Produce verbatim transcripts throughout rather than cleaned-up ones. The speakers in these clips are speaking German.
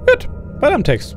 Gut, weiter im Text.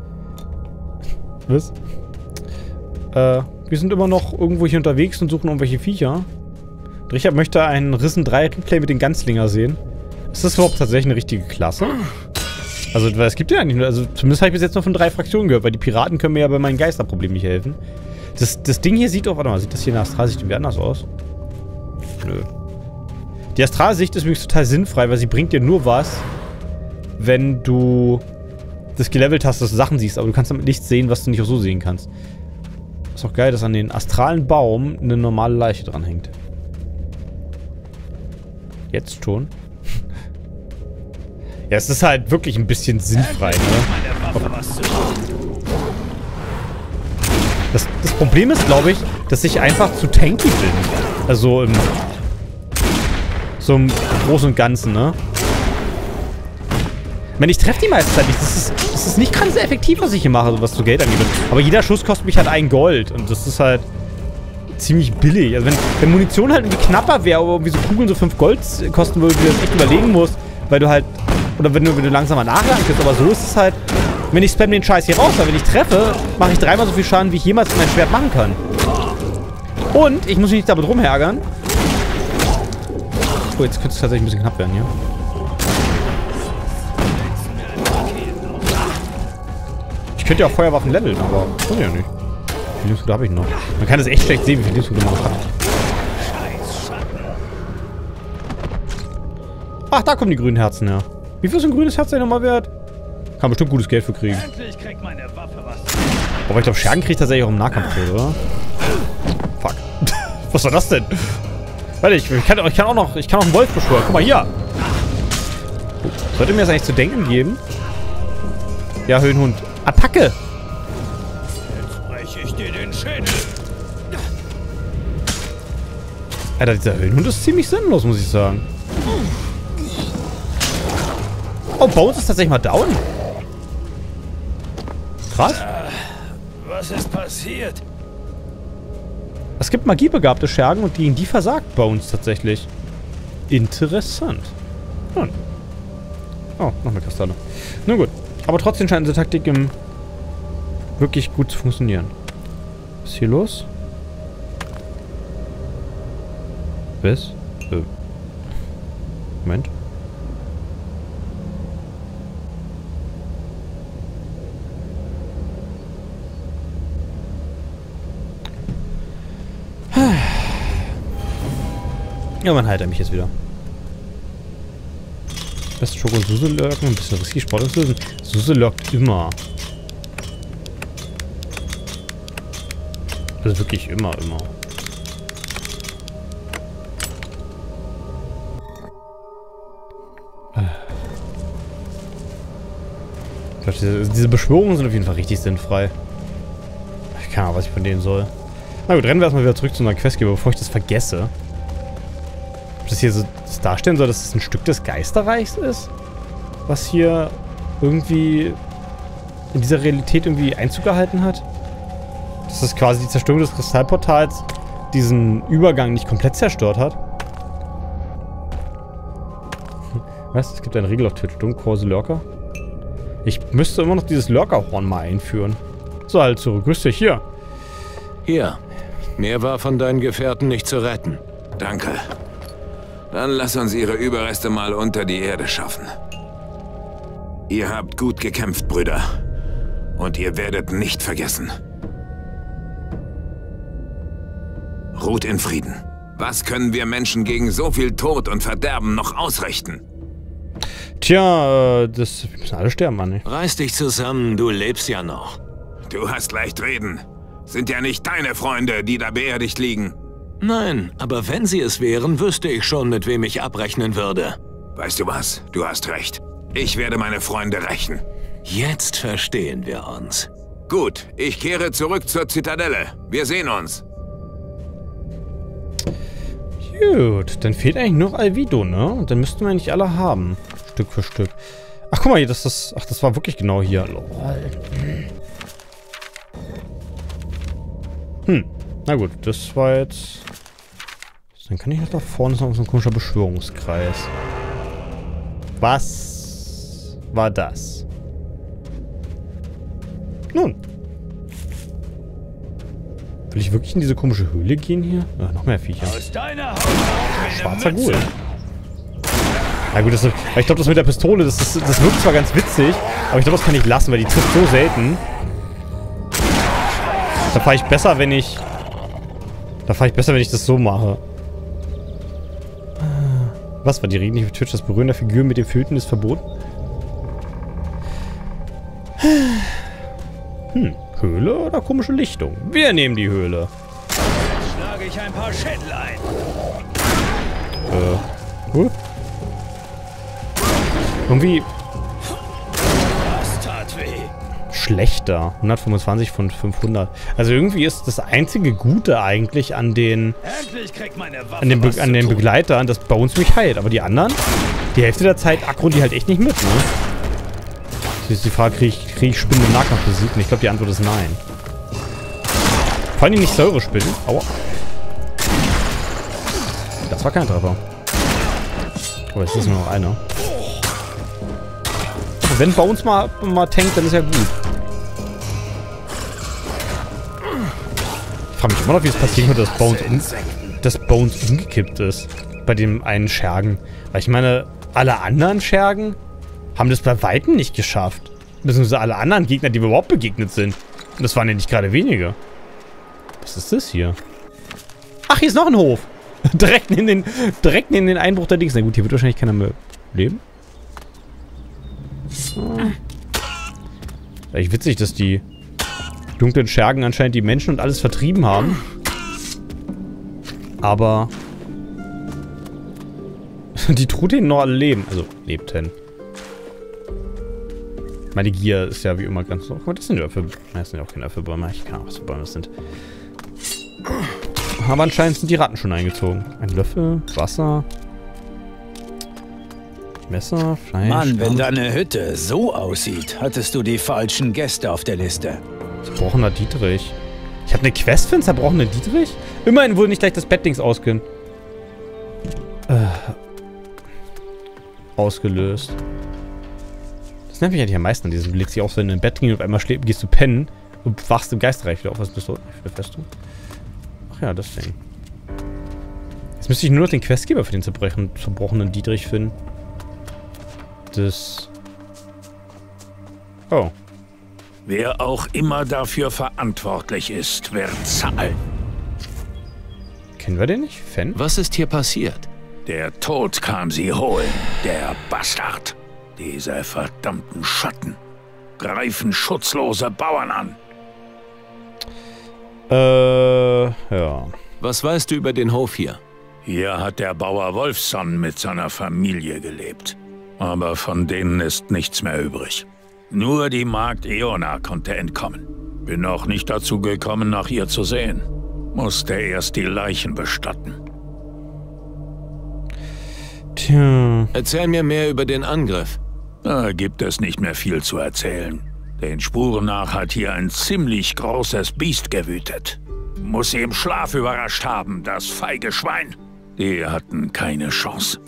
Was? Äh, wir sind immer noch irgendwo hier unterwegs und suchen irgendwelche Viecher. Richard möchte einen Rissen drei Replay mit den Ganzlinger sehen. Ist das überhaupt tatsächlich eine richtige Klasse? Also, weil es gibt ja nicht nur, also zumindest habe ich bis jetzt nur von drei Fraktionen gehört, weil die Piraten können mir ja bei meinen Geisterproblemen nicht helfen. Das, das Ding hier sieht doch, warte mal, sieht das hier in der Astralsicht irgendwie anders aus? Nö. Die Astralsicht ist übrigens total sinnfrei, weil sie bringt dir nur was, wenn du das gelevelt hast, dass du Sachen siehst, aber du kannst damit nichts sehen, was du nicht auch so sehen kannst. Ist auch geil, dass an den astralen Baum eine normale Leiche dranhängt. Jetzt schon. Ja, es ist halt wirklich ein bisschen sinnfrei, ne? Das, das Problem ist, glaube ich, dass ich einfach zu tanky bin. Also im... So im Großen und Ganzen, ne? Ich meine, ich treffe die meiste Zeit nicht. Das ist, das ist nicht gerade sehr effektiv, was ich hier mache, was so Geld angeht. Aber jeder Schuss kostet mich halt ein Gold. Und das ist halt ziemlich billig. Also wenn, wenn Munition halt irgendwie knapper wäre, aber irgendwie so Kugeln so fünf Gold kosten würde, du das echt überlegen musst, weil du halt... Oder wenn du, wenn du langsamer nachladen kannst. Aber so ist es halt... Wenn ich spam den Scheiß hier raus, weil wenn ich treffe, mache ich dreimal so viel Schaden, wie ich jemals mit meinem Schwert machen kann. Und ich muss mich nicht damit rumärgern. Oh, jetzt könnte es tatsächlich ein bisschen knapp werden hier. Ich könnte ja auch Feuerwaffen leveln, aber das kann ich ja nicht. Wie viel Lebensmittel habe ich noch? Man kann das echt schlecht sehen, wie viel Lebensmittel man noch hat. Ach, da kommen die grünen Herzen her. Wie viel ist ein grünes Herz denn nochmal wert? Kann bestimmt gutes Geld für kriegen. Aber ich glaube, Schergen kriegt tatsächlich auch im Nahkampf, oder? Fuck. Was war das denn? Warte, ich, ich, kann, ich kann auch noch, ich kann auch einen Wolf beschwören. Guck mal hier. Sollte mir das eigentlich zu denken geben? Ja, Höhenhund. Attacke! Jetzt breche ich dir den Schädel. Alter, dieser Höhenhund ist ziemlich sinnlos, muss ich sagen. Oh, Bones ist tatsächlich mal down. Krass. Was ist passiert? Es gibt magiebegabte Schergen und gegen die versagt Bones tatsächlich. Interessant. Hm. Oh, noch eine Kastane. Na gut. Aber trotzdem scheint diese Taktik im wirklich gut zu funktionieren. Was ist hier los? Was? Äh. Moment. Ja, man heilt er mich jetzt wieder. Beste Schoko und Suse lurken, ein bisschen risky Sport und Suse. Suse lurkt immer. Also wirklich immer, immer. Ich glaube, diese, diese Beschwörungen sind auf jeden Fall richtig sinnfrei. Ich keine Ahnung, was ich von denen soll. Na gut, rennen wir erstmal wieder zurück zu einer Questgeber, bevor ich das vergesse. Ob das hier so das darstellen soll, dass es das ein Stück des Geisterreichs ist? Was hier irgendwie in dieser Realität irgendwie Einzug gehalten hat? Dass das quasi die Zerstörung des Kristallportals diesen Übergang nicht komplett zerstört hat? Was? Es gibt eine Regel auf Twitch. Don't cause Lurker? Ich müsste immer noch dieses Lurkerhorn mal einführen. So, halt zurück. Grüß dich hier. Hier. Mehr war von deinen Gefährten nicht zu retten. Danke. Dann lass uns ihre Überreste mal unter die Erde schaffen. Ihr habt gut gekämpft, Brüder. Und ihr werdet nicht vergessen. Ruht in Frieden. Was können wir Menschen gegen so viel Tod und Verderben noch ausrichten? Tja, äh, das... Wir müssen alle sterben, Mann. Reiß dich zusammen, du lebst ja noch. Du hast leicht reden. Sind ja nicht deine Freunde, die da beerdigt liegen. Nein, aber wenn sie es wären, wüsste ich schon, mit wem ich abrechnen würde. Weißt du was? Du hast recht. Ich werde meine Freunde rächen. Jetzt verstehen wir uns. Gut, ich kehre zurück zur Zitadelle. Wir sehen uns. Gut, dann fehlt eigentlich noch Alvido, ne? Und dann müssten wir eigentlich alle haben. Stück für Stück. Ach, guck mal hier, das ist... Ach, das war wirklich genau hier. Hm. Na gut, das war jetzt... Dann kann ich noch da vorne, ist noch so ein komischer Beschwörungskreis. Was war das? Nun. Will ich wirklich in diese komische Höhle gehen hier? Ach, noch mehr Viecher. Aus deiner Haut Schwarzer Ghoul. Na gut, das, ich glaube, das mit der Pistole, das, das, das wirkt zwar ganz witzig, aber ich glaube, das kann ich lassen, weil die trifft so selten. Da fahre ich besser, wenn ich... Da fahre ich besser, wenn ich das so mache. Was war die Regel nicht auf Twitch? Das Berühren der Figur mit dem Föten ist verboten? Hm, Höhle oder komische Lichtung? Wir nehmen die Höhle. schlage ich ein paar Schädel ein. Äh, huh? Irgendwie Das tat weh. schlechter. hundertfünfundzwanzig von fünfhundert. Also irgendwie ist das einzige Gute eigentlich an den Endlich kriegt meine Waffe an den, Be was an zu den tun. Begleitern, dass bei uns mich heilt. Aber die anderen, die Hälfte der Zeit aggro die halt echt nicht mit, ne? Jetzt ist die Frage, kriege ich, krieg ich Spinnen im Nahkampf besiegt? Und ich glaube, die Antwort ist nein. Vor allem nicht Säurespinnen. Aua. Das war kein Treffer. Aber jetzt ist nur noch einer. Wenn bei uns mal, mal tankt, dann ist ja gut. Ich frage mich immer noch, wie es passieren könnte, dass Bones, um, dass Bones umgekippt ist. Bei dem einen Schergen. Weil ich meine, alle anderen Schergen haben das bei Weitem nicht geschafft. Beziehungsweise alle anderen Gegner, die wir überhaupt begegnet sind. Und das waren ja nicht gerade wenige. Was ist das hier? Ach, hier ist noch ein Hof. direkt in den, direkt in den Einbruch der Dings. Na gut, hier wird wahrscheinlich keiner mehr leben. Hm. Echt witzig, dass die dunklen Schergen anscheinend die Menschen und alles vertrieben haben. Aber die Truthähne noch alle leben. Also, lebten. Meine Gier ist ja wie immer ganz noch. Das sind ja Äpfel. Das sind ja auch keine Äpfelbäume. Ich kann auch, was für Bäume das sind. Aber anscheinend sind die Ratten schon eingezogen. Ein Löffel, Wasser, Messer, Fleisch. Mann, wenn deine Hütte so aussieht, hattest du die falschen Gäste auf der Liste. Zerbrochener Dietrich. Ich habe eine Quest für einen zerbrochenen Dietrich? Immerhin wurde nicht gleich das Bettdings ausge... Äh, ausgelöst. Das nervt mich eigentlich am meisten an diesem. Du legst dich auch so in ein Bett und auf einmal schläfst, gehst du pennen und wachst im Geistreich wieder auf. Was bist du? Wie fährst du? Ach ja, das Ding. Jetzt müsste ich nur noch den Questgeber für den zerbrochenen Dietrich finden. Das... Oh. Wer auch immer dafür verantwortlich ist, wird zahlen. Kennen wir den nicht? Fan? Was ist hier passiert? Der Tod kam sie holen, der Bastard. Diese verdammten Schatten greifen schutzlose Bauern an. Äh, ja. Was weißt du über den Hof hier? Hier hat der Bauer Wolfson mit seiner Familie gelebt. Aber von denen ist nichts mehr übrig. Nur die Magd Eona konnte entkommen. Bin noch nicht dazu gekommen, nach ihr zu sehen. Musste erst die Leichen bestatten. Tja. Erzähl mir mehr über den Angriff. Da gibt es nicht mehr viel zu erzählen. Den Spuren nach hat hier ein ziemlich großes Biest gewütet. Muss sie im Schlaf überrascht haben, das feige Schwein. Die hatten keine Chance.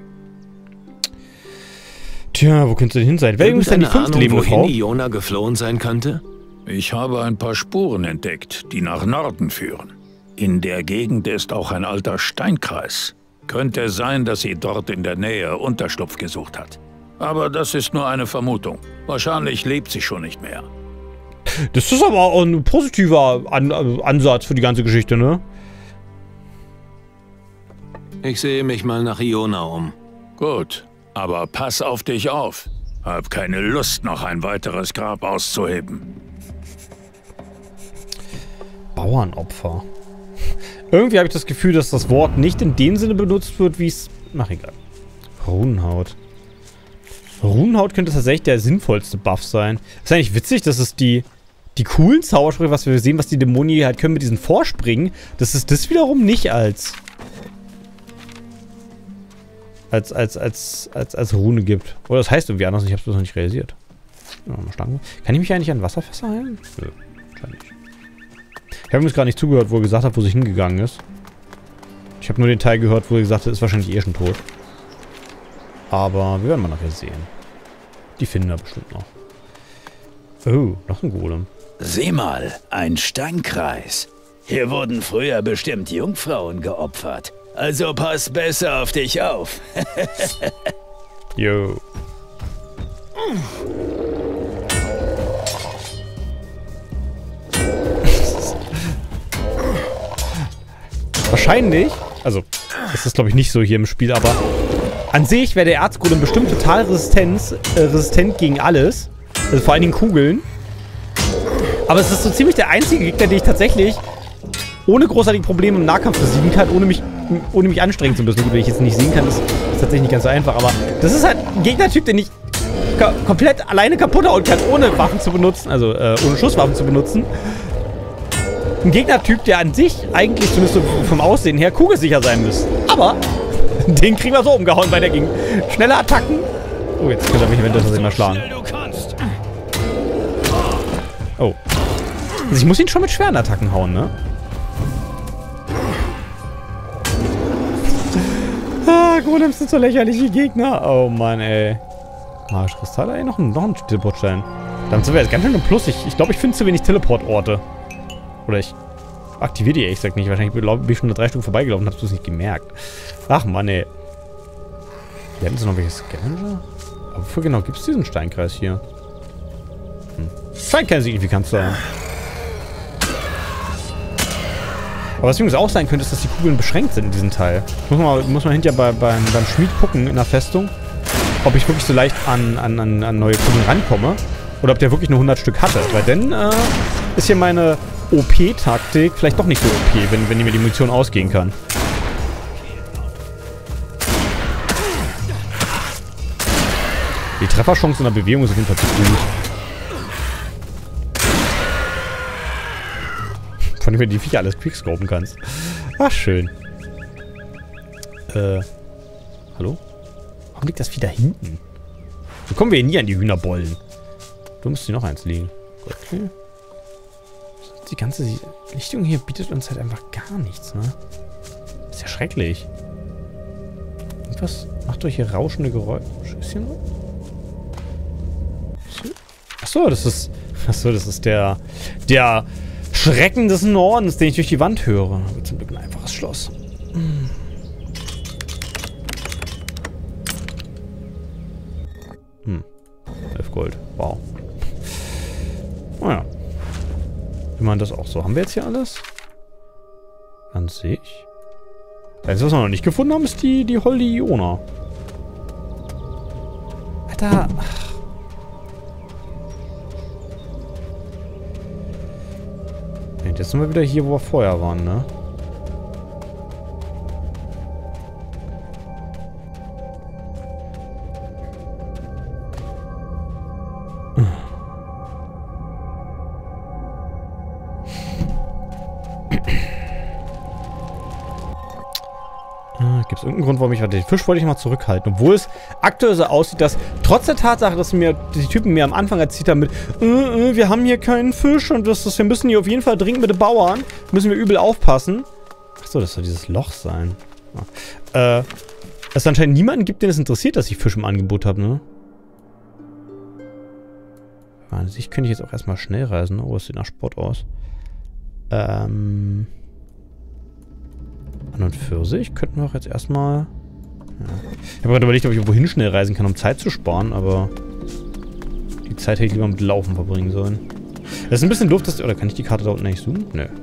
Tja, wo könnte denn hin sein? Wer ist denn die fünfte lebende Frau? Wohin Iona geflohen sein könnte? Ich habe ein paar Spuren entdeckt, die nach Norden führen. In der Gegend ist auch ein alter Steinkreis. Könnte sein, dass sie dort in der Nähe Unterschlupf gesucht hat. Aber das ist nur eine Vermutung. Wahrscheinlich lebt sie schon nicht mehr. Das ist aber auch ein positiver An Ansatz für die ganze Geschichte, ne? Ich sehe mich mal nach Iona um. Gut, aber pass auf dich auf. Hab keine Lust, noch ein weiteres Grab auszuheben. Bauernopfer. Irgendwie habe ich das Gefühl, dass das Wort nicht in dem Sinne benutzt wird, wie es... Ach, egal. Runenhaut. Runenhaut könnte tatsächlich der sinnvollste Buff sein. Ist eigentlich witzig, dass es die, die coolen Zaubersprüche, was wir sehen, was die Dämonen halt können mit diesen Vorspringen, dass es das wiederum nicht als als, als, als, als, als Rune gibt. Oder das heißt irgendwie anders, ich habe es bloß noch nicht realisiert. Ja, mal Stangen. Kann ich mich eigentlich an Wasserfässer heilen? Nö, wahrscheinlich. Ich habe übrigens gar nicht zugehört, wo er gesagt hat, wo sie hingegangen ist. Ich habe nur den Teil gehört, wo er gesagt hat, ist wahrscheinlich eh schon tot. Aber wir werden mal nachher sehen. Die finden wir bestimmt noch. Oh, noch ein Golem. Sieh mal, ein Steinkreis. Hier wurden früher bestimmt Jungfrauen geopfert. Also pass besser auf dich auf. Jo. Wahrscheinlich, also, das ist glaube ich nicht so hier im Spiel, aber an sich wäre der Erzgolem bestimmt total Resistenz, äh, resistent gegen alles. Also vor allen Dingen Kugeln. Aber es ist so ziemlich der einzige Gegner, den ich tatsächlich ohne großartige Probleme im Nahkampf besiegen kann, ohne mich, ohne mich anstrengen zu müssen. Gut, wenn ich jetzt nicht sehen kann, ist, ist tatsächlich nicht ganz so einfach. Aber das ist halt ein Gegnertyp, den ich komplett alleine kaputt hauen kann, ohne Waffen zu benutzen. Also äh, ohne Schusswaffen zu benutzen. Ein Gegnertyp, der an sich eigentlich, zumindest so vom Aussehen her, kugelsicher sein müsste. Aber den kriegen wir so umgehauen, weil der ging schnelle Attacken. Oh, jetzt könnte er mich eventuell tatsächlich mal schlagen. Oh. Also ich muss ihn schon mit schweren Attacken hauen, ne? Ah, Golems sind so lächerliche Gegner. Oh Mann, ey. Magische Kristalle, ey, noch ein, noch ein Teleportstein. Dann sind wir jetzt ganz schön im Plus. Ich glaube, ich, glaub, ich finde zu wenig Teleportorte. Oder ich aktiviere die ehrlich gesagt nicht. Wahrscheinlich bin ich schon eine drei Stunden vorbeigelaufen und hab's nicht gemerkt. Ach Mann, ey. Hier hätten sie noch welche Scavenger? Aber wofür genau gibt es diesen Steinkreis hier? Hm. Scheint keine Signifikanz zu sein. Aber was übrigens auch sein könnte, ist, dass die Kugeln beschränkt sind in diesem Teil. Muss man, muss man hinterher bei, beim, beim Schmied gucken in der Festung, ob ich wirklich so leicht an, an, an, an neue Kugeln rankomme. Oder ob der wirklich nur hundert Stück hatte. Weil dann äh, ist hier meine O P-Taktik vielleicht doch nicht so O P, wenn, wenn mir die Munition ausgehen kann. Die Trefferchance in der Bewegung ist auf jeden Fall zu gut. Von dem du die Viecher alles quickscopen kannst. Ach, schön. Äh. Hallo? Warum liegt das Vieh da hinten? So kommen wir hier nie an die Hühnerbollen. Du müsst hier noch eins liegen. Okay. Die ganze Lichtung hier bietet uns halt einfach gar nichts, ne? Ist ja schrecklich. Irgendwas macht euch hier rauschende Geräusche. Ist hier noch? Achso, das ist. Achso, das ist der. Der Schrecken des Nordens, den ich durch die Wand höre. Aber zum Glück ein einfaches Schloss. Hm. Hm. elf Gold. Wow. Naja. Wie man das auch so. Haben wir jetzt hier alles? An sich? Das, was wir noch nicht gefunden haben, ist die, die Holde Iona. Alter. Jetzt sind wir wieder hier, wo wir vorher waren, ne? Gibt es irgendeinen Grund, warum ich... Den Fisch wollte ich mal zurückhalten. Obwohl es aktuell so aussieht, dass trotz der Tatsache, dass mir die Typen mir am Anfang erzählt haben mit äh, äh, wir haben hier keinen Fisch und das, das, wir müssen hier auf jeden Fall dringend mit den Bauern. Müssen wir übel aufpassen. Achso, das soll dieses Loch sein. Ja. Äh, es anscheinend niemanden gibt, den es interessiert, dass ich Fisch im Angebot habe, ne? An sich könnte ich jetzt auch erstmal schnell reisen. Oh, es sieht nach Sport aus. Ähm... An und für sich könnten wir auch jetzt erstmal... Ja. Ich habe gerade überlegt, ob ich wohin schnell reisen kann, um Zeit zu sparen, aber... Die Zeit hätte ich lieber mit Laufen verbringen sollen. Das ist ein bisschen doof, dass... Oder kann ich die Karte da unten nicht zoomen? Nö.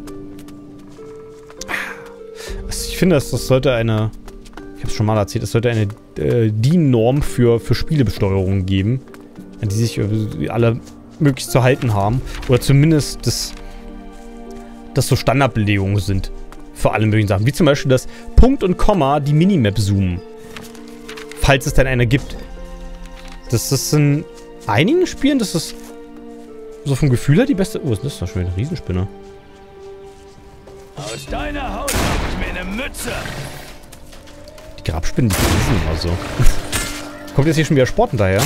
Also ich finde, das, das sollte eine... Ich habe es schon mal erzählt, es sollte eine äh, D I N-Norm für, für Spielebesteuerung geben, an die sich äh, alle möglichst zu halten haben. Oder zumindest das... dass so Standardbelegungen sind. Für alle möglichen Sachen. Wie zum Beispiel, dass Punkt und Komma die Minimap zoomen. Falls es denn eine gibt. Das ist in einigen Spielen, das ist so vom Gefühl her die beste... Oh, ist das doch schon wieder eine Riesenspinne. Aus deiner Haut hab ich mir eine Mütze. Die Grabspinnen, die riesen immer so. Kommt jetzt hier schon wieder Sport hinterher?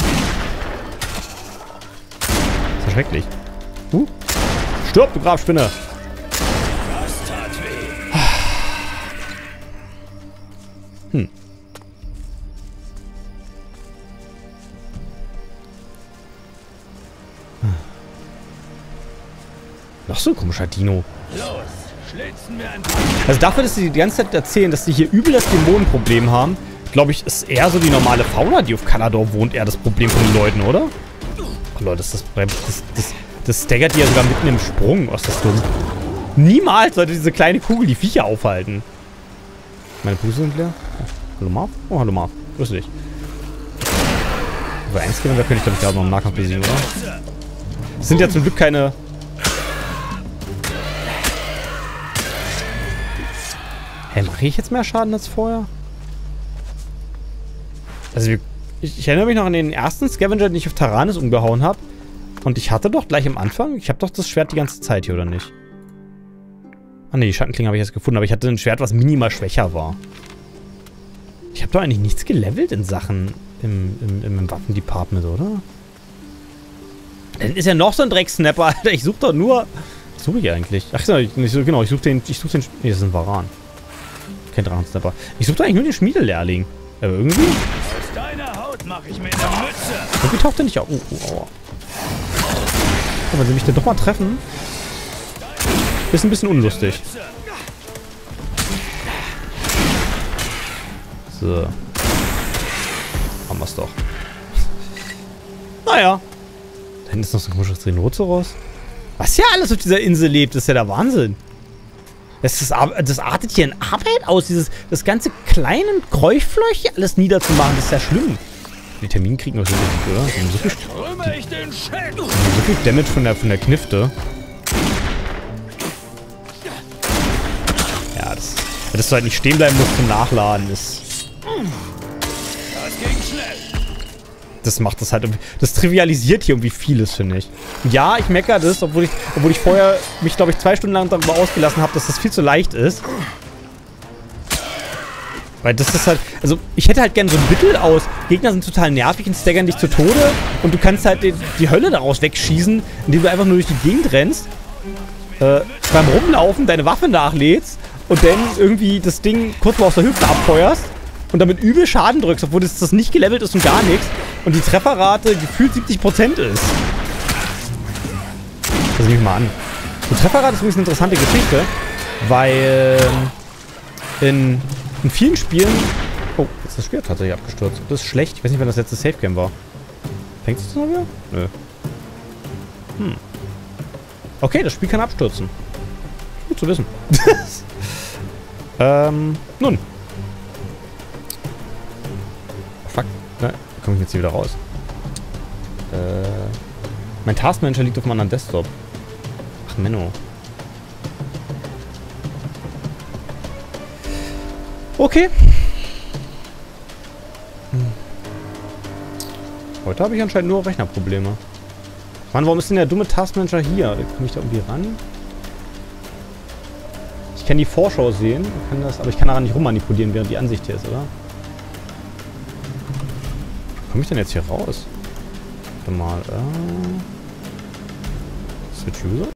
Das ist schrecklich. Uh. Stirb, du Grabspinne! Hm. Noch so ein komischer Dino. Los, schlitzen wir ein. Also dafür, dass sie die ganze Zeit erzählen, dass sie hier übel das Dämonenproblem haben, glaube ich, ist eher so die normale Fauna, die auf Kalador wohnt, eher das Problem von den Leuten, oder? Oh Leute, das, das, das, das, das staggert die ja sogar mitten im Sprung. Was ist das dumm? Niemals sollte diese kleine Kugel die Viecher aufhalten. Meine Puste sind leer. Oh, hallo Marv? Oh, hallo Marv. Grüß dich. Über eins gehen, da könnte ich glaube ich gerade noch einen Nahkampf besiegen, oder? Das sind ja zum Glück keine... Hä, mache ich jetzt mehr Schaden als vorher? Also wir, ich, ich erinnere mich noch an den ersten Scavenger, den ich auf Taranis umgehauen habe. Und ich hatte doch gleich am Anfang, ich habe doch das Schwert die ganze Zeit hier, oder nicht? Ah ne, die Schattenklinge habe ich jetzt gefunden, aber ich hatte ein Schwert, was minimal schwächer war. Ich habe doch eigentlich nichts gelevelt in Sachen im, im, im Waffendepartment, oder? Dann ist ja noch so ein Drecksnapper, Alter. Ich suche doch nur... Was suche ich eigentlich? Ach so, ich, genau, ich suche den... Ich suche den... Nee, das ist ein Varan. Kein Drachensnapper. Ich suche doch eigentlich nur den Schmiedelehrling. Aber irgendwie... Aus deiner Haut mache ich mir eine Mütze. Irgendwie taucht der nicht auf. Oh, oh, oh. Aber wenn sie mich denn doch mal treffen... Ist ein bisschen unlustig. So. Haben wir es doch. Naja. Da hinten ist noch so ein komisches Rhinoceros. Was hier alles auf dieser Insel lebt, ist ja der Wahnsinn. Das, ist, das artet hier in Arbeit aus, dieses das ganze kleine Kräufleuch hier alles niederzumachen. Das ist ja schlimm. Die Termine kriegen wir so richtig, oder? Die haben so viel, die, die haben so viel Damage von der, von der Knifte. Ja, das, dass du halt nicht stehen bleiben musst zum Nachladen, ist... Das ging schnell. Das macht das halt irgendwie... Das trivialisiert hier irgendwie vieles, finde ich. Und ja, ich meckere das, obwohl ich, obwohl ich vorher mich, glaube ich, zwei Stunden lang darüber ausgelassen habe, dass das viel zu leicht ist. Weil das ist halt... Also, ich hätte halt gerne so ein Mittel aus. Gegner sind total nervig und staggern dich zu Tode. Und du kannst halt die, die Hölle daraus wegschießen, indem du einfach nur durch die Gegend rennst. Äh, beim Rumlaufen deine Waffe nachlädst. Und dann irgendwie das Ding kurz mal aus der Hüfte abfeuerst. Und damit übel Schaden drückst, obwohl das, das nicht gelevelt ist und gar nichts. Und die Trefferrate gefühlt siebzig Prozent ist. Das nehme ich mal an. Die Trefferrate ist übrigens eine interessante Geschichte. Weil in, in vielen Spielen... Oh, jetzt ist das Spiel tatsächlich abgestürzt. Das ist schlecht. Ich weiß nicht, wann das letzte Safegame war. Fängt es noch wieder? Nö. Hm. Okay, das Spiel kann abstürzen. Gut zu wissen. ähm, nun. Fuck. Ne, wie komme ich jetzt hier wieder raus? Äh, mein Taskmanager liegt auf meinem anderen Desktop. Ach, Menno. Okay. Hm. Heute habe ich anscheinend nur Rechnerprobleme. Mann, warum ist denn der dumme Taskmanager hier? Komme ich da irgendwie ran? Ich kann die Vorschau sehen, kann das, aber ich kann daran nicht rummanipulieren, während die Ansicht hier ist, oder? Wie komme ich denn jetzt hier raus? Warte mal, äh... Switch User?